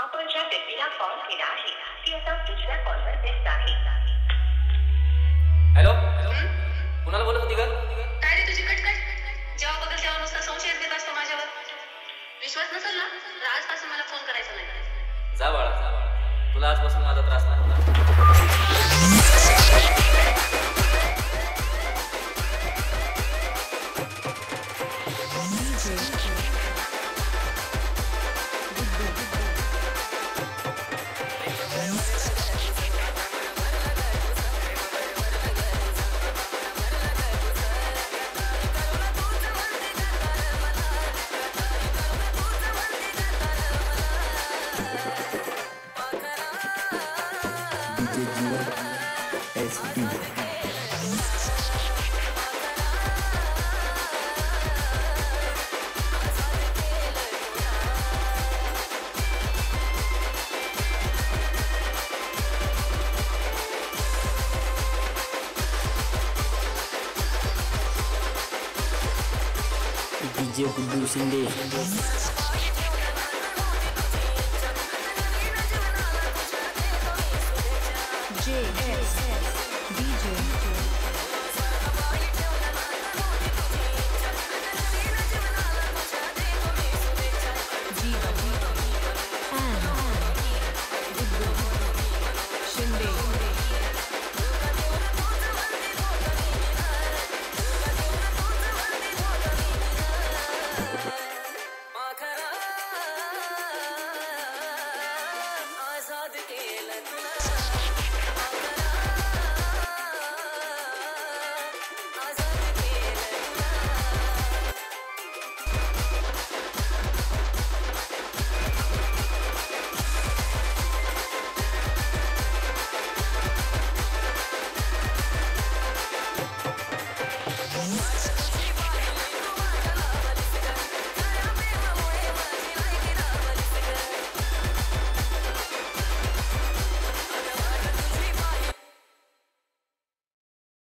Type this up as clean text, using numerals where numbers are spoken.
आपण ज्या व्यक्तीला कॉल केला आहे ती आता दुसऱ्या कॉलवर व्यस्त आहे. हॅलो कुणाला बोलत होती ग? काय रे तुझी कटकट? जेव्हा बघल तेव्हा नुसता संशय देत असतो माझ्यावर. विश्वास नसेल ना तर आजपासून मला फोन करायचा नाही. जा बाळा, तुला आजपासून माझा त्रास नाही होणार. DJ Kudu Sinde. J